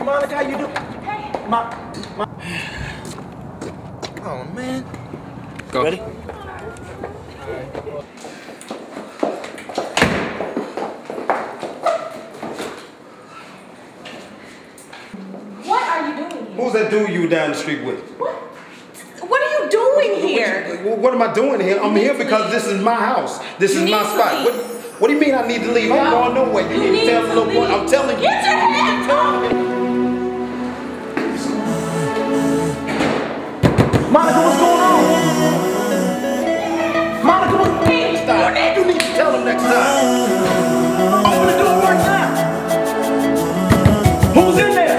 Monica, how you doing? Hey. Oh, man. Go. Ready? What are you doing here? Who's that dude you were down the street with? What are you doing here? What am I doing here? I'm here because this is my house. This is my spot. What do you mean I need to leave? I'm going nowhere. You need to tell the little boy. I'm telling you. Get your hands off! Monica, what's going on? Monica, what's going on? You need to tell him next time. Open the door right now. Who's in there?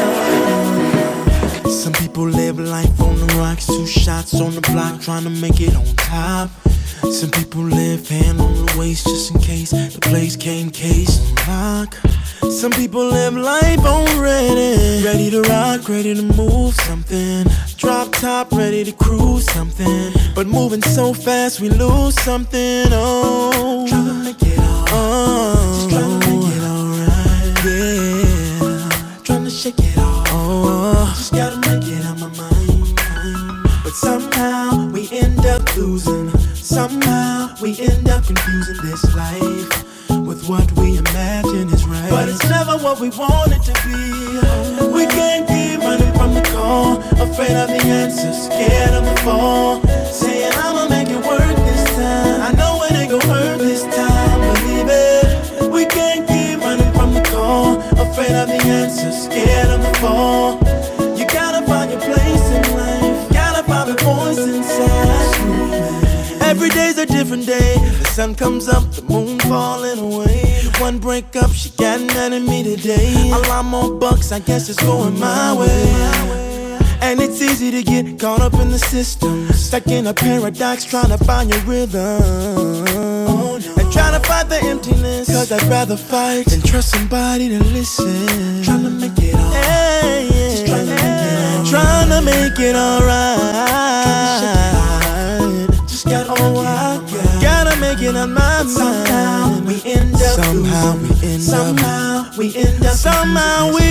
Some people live life on the rocks, 2 shots on the block, trying to make it on top. Some people live hand on the waist just in case the place came case on lock. Some people live life on ready to rock, ready to move something. Drop top, ready to cruise something. But moving so fast we lose something. Oh, trying to make it just trying to make it alright. Yeah, trying to shake it off. Oh, just gotta make it on my mind. But somehow we end up losing. Somehow we end up confusing this life with what we imagine is right. But it's never what we want it to be. We can't keep running from the call, afraid of the answer, scared of the fall. Saying I'ma make it work this time. I know it ain't gon' hurt this time, believe it. We can't keep running from the call, afraid of the answer, scared of the fall. You gotta find your place in life, gotta find the voice inside. Every day's a different day. The sun comes up, the moon falling away. One breakup, she got none of me today. A lot more bucks, I guess it's going my way. And it's easy to get caught up in the system, stuck in a paradox, trying to find your rhythm. And trying to fight the emptiness, cause I'd rather fight than trust somebody to listen. Trying to make it all right. Just trying to make it all right. Trying to make it alright. Gotta make it on my mind. Somehow we end up somehow we end up somehow we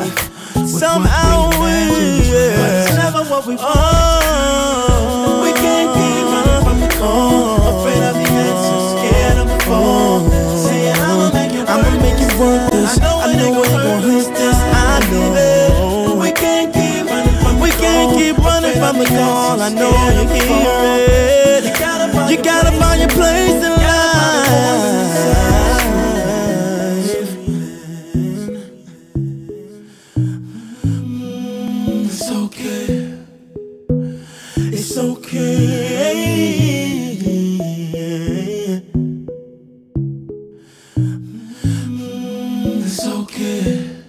but it's never what we want. We can't keep running from the call, afraid of the answer, scared of the fall. Saying I'ma make it work this. I know it ain't gon' hurt this. I know we can't keep running from the call. I know you hear it. You gotta find your place in life. It's okay. It's okay. It's okay.